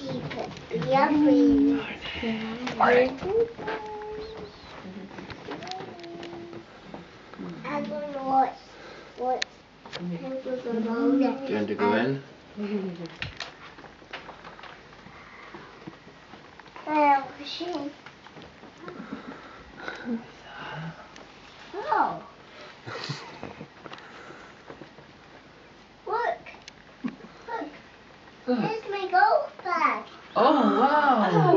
Yeah, please. I don't know what was alone. Do you want to go in? Machine. Oh. Look. Here's my golf bag. Oh, wow.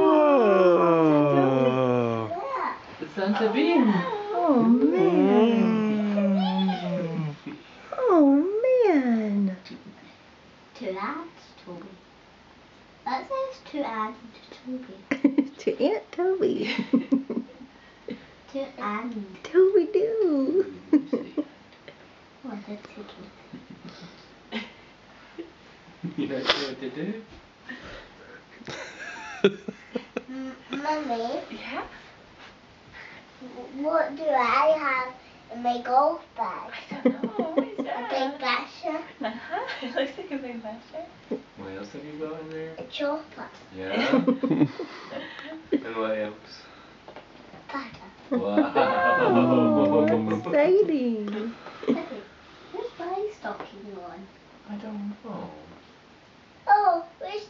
Whoa. Yeah. The Santa Bean. Oh man. Oh man. To add Toby. That says to add Toby. To Aunt Toby. To add. Toby do. What the ticket? You not sure what to do? Mummy, Yeah? what do I have in my golf bag? I don't know. What is A that? big basher, It looks like a big basher. What else have you got in there? a chopper, Yeah? And what else? a butter. Wow. Exciting. Where's my stocking one? I don't know. Oh. Oh, where's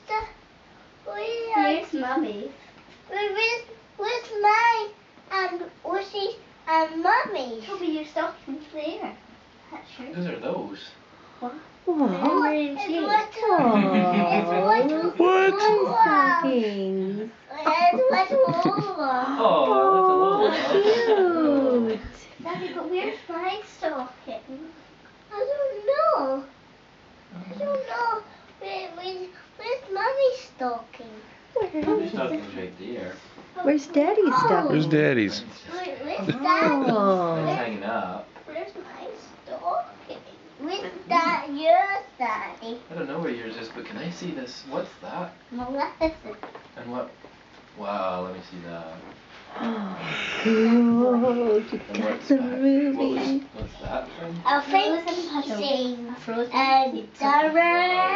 Mummy's? Where's mine and Ussie's and Mummy's? Toby, your stocking's there. That's true. Whose are those? Wow. It's little. What? Stockings. It's little Lola. Oh, that's a Oh, little cute. Daddy, but where's my stocking? I don't know. I don't know. Where's Mummy's stocking? Your stocking's right there. Where's Daddy's stocking? Where's Daddy's? Where's Daddy's? Oh. It's hanging up. Where's my stocking? Where's yours, Daddy? I don't know where yours is, but can I see this? What's that? Maleficent. And what? Wow, let me see that. Cool. You And got what's the that? movie. What's that from? I think Frozen. And Dara.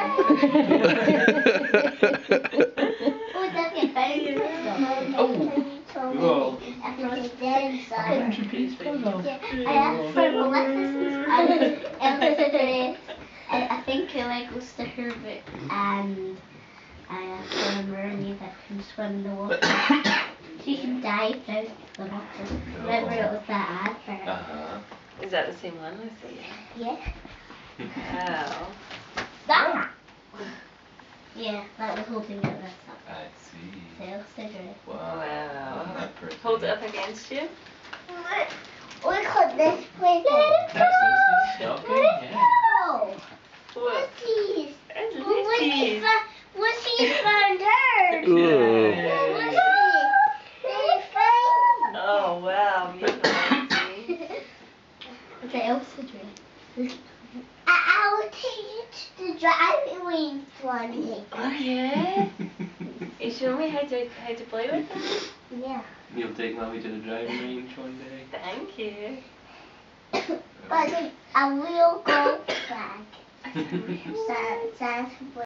Oh, that's your favorite. Oh. Whoa. I think it's dead inside. 100 piece baby. Yeah, I asked for Maleficent and Elizabeth. I think it goes to Herbert, and I asked for a mermaid that can swim in the water. She can dive out of the water. Remember, it was that advert. Uh-huh. Is that the same one, Lucy? Yeah. Wow. That. Yeah, that was holding it this up. I see. Sales cigarette. Wow. Wow. That pretty. Hold it up against you. Look at this place. Let it go. That's Lucy's stocking? Let it Yeah. go. What? What's It's Lucy's. What's found hers? Ooh. What's they found? Oh, wow. Beautiful, Lucy. It's an Elsa dress. I'll take you to the driving range one day. Okay. You show me how to play with them? Yeah. You'll take Mommy to the driving range one day? Thank you. But a real gold flag. Santa